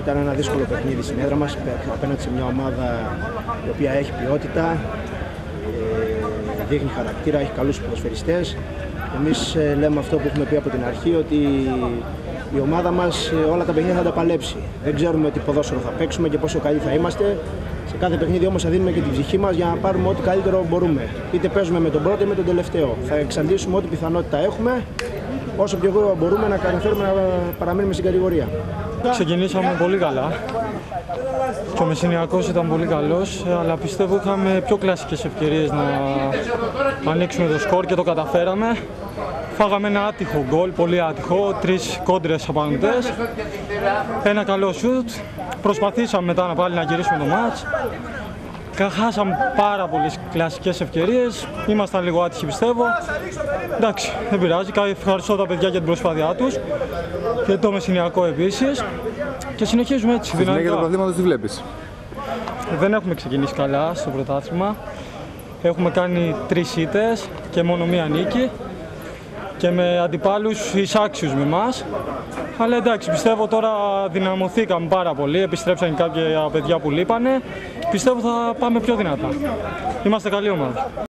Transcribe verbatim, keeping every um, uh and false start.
Ήταν ένα δύσκολο παιχνίδι στην έδρα μας, απέναντι σε μια ομάδα η οποία έχει ποιότητα, δείχνει χαρακτήρα, έχει καλούς ποδοσφαιριστές. Εμείς λέμε αυτό που έχουμε πει από την αρχή, ότι η ομάδα μας όλα τα παιχνίδια θα τα παλέψει. Δεν ξέρουμε τι ποδόσφαιρο θα παίξουμε και πόσο καλοί θα είμαστε. Σε κάθε παιχνίδι όμως θα δίνουμε και την ψυχή μας για να πάρουμε ό,τι καλύτερο μπορούμε. Είτε παίζουμε με τον πρώτο είτε με τον τελευταίο. Θα εξαντλήσουμε ό,τι πιθανότητα έχουμε, όσο πιο γρήγορα μπορούμε να καταφέρουμε να παραμείνουμε στην κατηγορία. Ξεκινήσαμε πολύ καλά και ο Μεσσηνιακός ήταν πολύ καλός, αλλά πιστεύω είχαμε πιο κλασικές ευκαιρίες να ανοίξουμε το σκορ και το καταφέραμε. Φάγαμε ένα άτυχο γκολ, πολύ άτυχο, τρεις κόντρες απαντές, ένα καλό σουτ. Προσπαθήσαμε μετά να πάλι να γυρίσουμε το μάτς. Χάσαμε πάρα πολλές κλασικές ευκαιρίες, ήμασταν λίγο άτυχοι πιστεύω. Εντάξει, δεν πειράζει, ευχαριστώ τα παιδιά για την προσπάθειά τους και το Μεσσηνιακό επίσης. Και συνεχίζουμε έτσι δυναμικά. Στη συνέχεια του πρωταθλήματος τι βλέπεις? Δεν έχουμε ξεκινήσει καλά στο πρωτάθλημα. Έχουμε κάνει τρεις ήττες και μόνο μία νίκη και με αντιπάλους εισάξιους με εμάς. Αλλά εντάξει, πιστεύω τώρα δυναμωθήκαμε πάρα πολύ, επιστρέψαν κάποια παιδιά που λείπανε. Πιστεύω θα πάμε πιο δυνατά. Είμαστε καλή ομάδα.